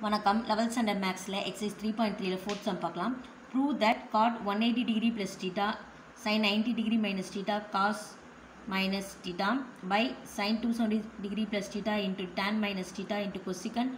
வணக்கம் 11th standard மேக்ஸில் exercise 3.3ல ஃபோர்த் சம் பார்க்கலாம். Prove that cot 180 degree plus theta sin 90 degree minus theta cos minus theta by sin 270 degree plus theta into tan minus theta into cosec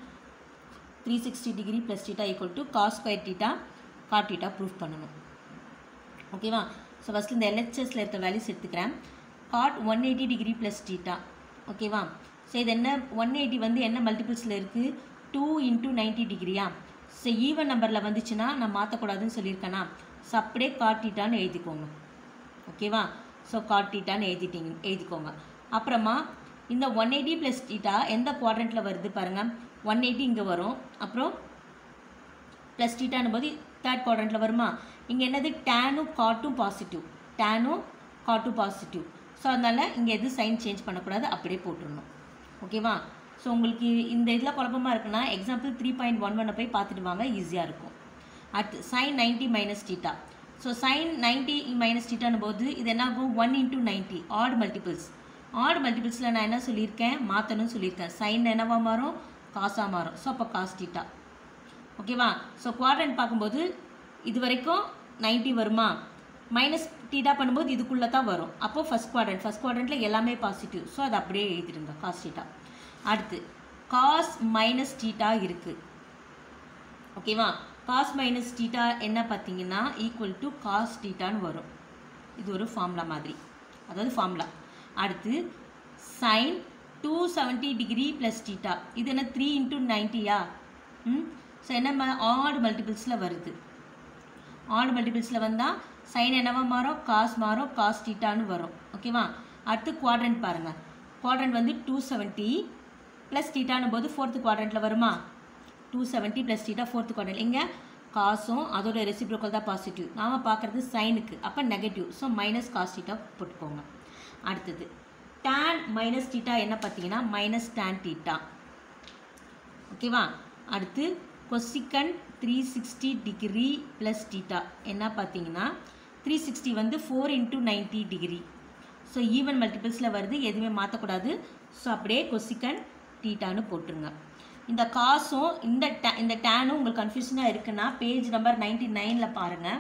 360 degree plus theta equal to cos square theta cot theta proof பண்ணணும். ஓகேவா? So first இந்த எல்ஹெச்எஸில் இருக்க values எடுத்துக்கிறேன். cot 180 degree plus theta ஓகேவா? So இது என்ன 180 வந்து என்ன மல்டிபிள்ஸில் இருக்குது 2 into 90 டிகிரியா? ஸோ ஈவன் நம்பரில் வந்துச்சுன்னா நான் மாற்றக்கூடாதுன்னு சொல்லியிருக்கேனா? ஸோ அப்படியே காட் தீட்டான்னு எழுதிக்கோங்க. ஓகேவா? ஸோ காட் தீட்டான்னு எழுதிக்கோங்க. அப்புறமா இந்த 180 ப்ளஸ் தீட்டா எந்த குவாட்ரண்ட்டில் வருது பாருங்கள். 180 இங்கே வரும், அப்புறம் ப்ளஸ் தீட்டான்னு போது தேர்ட் குவாட்ரண்ட்டில் வருமா? இங்கே என்னது டேனும் காட்டும் பாசிட்டிவ், டேனும் காட்டும் பாசிட்டிவ். ஸோ அதனால் இங்கே எதுவும் சைன் சேஞ்ச் பண்ணக்கூடாது, அப்படியே போட்டுடணும். ஓகேவா? ஸோ உங்களுக்கு இந்த இதில் குழப்பமாக இருக்குன்னா எக்ஸாம்பிள் 3.11 போய் பார்த்துட்டு வாங்க, ஈஸியாக இருக்கும். அடுத்து sin 90 minus theta. So sin 90 minus தீட்டான்னு போது இது என்ன ஆகும் 1 into 90 ஆட் மல்டிபிள்ஸ். ஆட் மல்டிபிள்ஸில் நான் என்ன சொல்லியிருக்கேன், மாற்றணும்னு சொல்லியிருக்கேன். சைன் என்னவா மாறும், காசாக மாறும். ஸோ அப்போ காஸ் தீட்டா. ஓகேவா? ஸோ குவாட்ரண்ட் பார்க்கும்போது இது வரைக்கும் 90 வருமா, மைனஸ் தீட்டா பண்ணும்போது இதுக்குள்ளே தான் வரும். அப்போது ஃபஸ்ட் குவாட்ரண்ட்டில் எல்லாமே பாசிட்டிவ். ஸோ அதை அப்படியே எழுதிடுங்க காஸ் தீட்டா. அடுத்து காஸ் மைனஸ் தீட்டா இருக்குது. ஓகேவா? காஸ் மைனஸ் தீட்டா என்ன பார்த்தீங்கன்னா ஈக்குவல் டு காஸ் தீட்டான்னு வரும். இது ஒரு ஃபார்முலா மாதிரி, அதாவது ஃபார்முலா. அடுத்து சைன் 270 டிகிரி ப்ளஸ் தீட்டா. இது என்ன 3 into 90யா? ஸோ என்ன ஆட் மல்டிபிள்ஸில் வருது. ஆட் மல்டிபிள்ஸில் வந்தால் சைன் என்னவா மாறும், காஸ் மாறும், காஸ் தீட்டான்னு வரும். ஓகேவா? அடுத்து குவாட்ரண்ட் பாருங்கள். குவாட்ரண்ட் வந்து 270 ப்ளஸ் தீட்டான்னு போது ஃபோர்த்து குவாட்ரண்ட்டில் வருமா? 270 ப்ளஸ் தீட்டா ஃபோர்த்து குவாட்ரண்ட். இங்கே காசும் அதோட ரெசிப்ரோக்கல் தான் பாசிட்டிவ், நாம் பார்க்குறது சைனுக்கு, அப்போ negative. So minus cos theta போட்டுக்கோங்க. அடுத்தது tan மைனஸ் தீட்டா என்ன பார்த்தீங்கன்னா மைனஸ் tan தீட்டா. ஓகேவா? அடுத்து கொசிகன் 360 டிகிரி ப்ளஸ் தீட்டா என்ன பார்த்தீங்கன்னா 360 வந்து 4 into 90 டிகிரி. ஸோ ஈவன் மல்டிபிள்ஸில் வருது, எதுவுமே மாற்றக்கூடாது. ஸோ அப்படியே கொசிகன் தீட்டான்னு போட்டுருங்க. இந்த காசும் இந்த டேனும் உங்களுக்கு கன்ஃபியூஷனாக இருக்குன்னா பேஜ் நம்பர் 99ல் பாருங்கள்.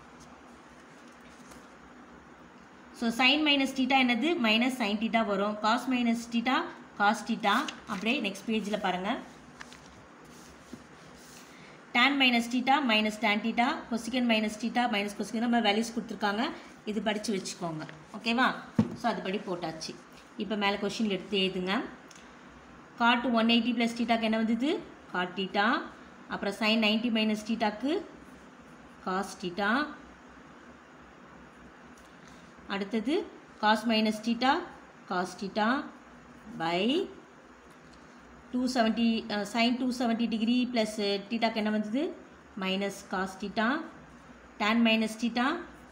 ஸோ சைன் மைனஸ் தீட்டா என்னது மைனஸ் சைன் தீட்டா வரும், cos minus theta cos theta. அப்படியே நெக்ஸ்ட் பேஜில் பாருங்கள். tan minus theta minus tan theta, cosec minus theta minus cosec, நம்ம வேல்யூஸ் கொடுத்துருக்காங்க, இது படித்து வச்சுக்கோங்க. ஓகேவா? ஸோ அதுபடி போட்டாச்சு. இப்போ மேலே கொஷின் எடுத்து எழுதுங்க. காட் 180 ப்ளஸ் தீட்டாக்கு என்ன வந்தது காட் தீட்டா. அப்புறம் சைன் 90 மைனஸ் தீட்டாக்கு காஸ் தீட்டா. அடுத்தது cos minus theta cos theta by 270 sin 270 degree plus தீட்டாக்கு என்ன வந்தது minus cos theta. tan minus theta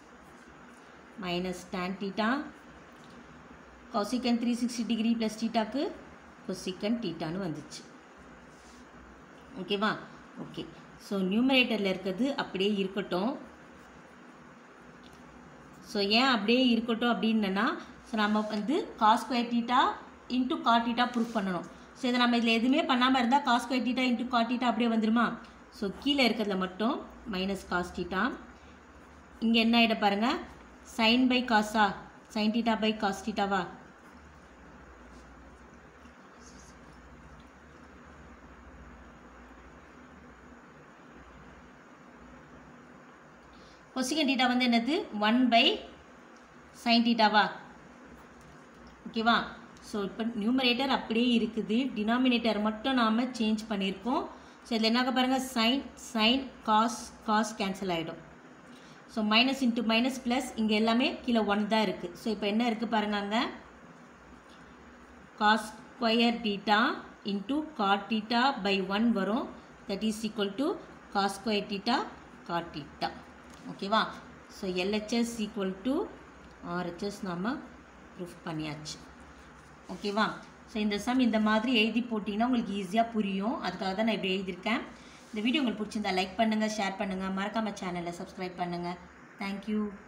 minus tan theta. Cosec 360 degree plus தீட்டாக்கு கொசிகன் தீட்டான்னு வந்துச்சு. ஓகேவா? ஓகே. ஸோ நியூமரேட்டரில் இருக்கிறது அப்படியே இருக்கட்டும். ஸோ ஏன் அப்படியே இருக்கட்டும் அப்படின்னா, ஸோ நம்ம வந்து cos square theta into cot theta proof பண்ணணும். ஸோ இதை நம்ம இதில் எதுவுமே பண்ணாமல் இருந்தால் cos square theta into cot theta அப்படியே வந்துடுமா? ஸோ கீழே இருக்கிறதுல மட்டும் மைனஸ் காஸ் தீட்டா. இங்கே என்ன ஆகிட பாருங்கள், சைன் பை காஸா, சைன் தீட்டா பை காஸ் தீட்டாவா? கொசிகன் தீட்டா வந்து என்னது 1 பை சைன் தீட்டாவா? ஓகேவா? ஸோ இப்போ நியூமரேட்டர் அப்படியே இருக்குது, டினாமினேட்டர் மட்டும் நாம் சேஞ்ச் பண்ணியிருக்கோம். ஸோ இதில் என்ன பாருங்கள், சைன் காஸ் கேன்சல் ஆகிடும். So minus into minus plus, இங்கே எல்லாமே கீழே 1 தான் இருக்குது. ஸோ இப்போ என்ன இருக்குது பாருங்கள், அங்கே cos square theta into cot theta by 1 வரும். That is equal to cos square theta cot theta. ஓகேவா? So LHS equal to RHS நாம் ப்ரூஃப் பண்ணியாச்சு. ஓகேவா? ஸோ இந்த சம் இந்த மாதிரி எழுதி போட்டிங்கன்னா உங்களுக்கு ஈஸியாக புரியும், அதுக்காக தான் நான் இப்படி எழுதியிருக்கேன். இந்த வீடியோ உங்களுக்கு பிடிச்சிருந்தா லைக் பண்ணுங்கள், ஷேர் பண்ணுங்கள், மறக்காமல் சேனலை சப்ஸ்கிரைப் பண்ணுங்கள். தேங்க்யூ.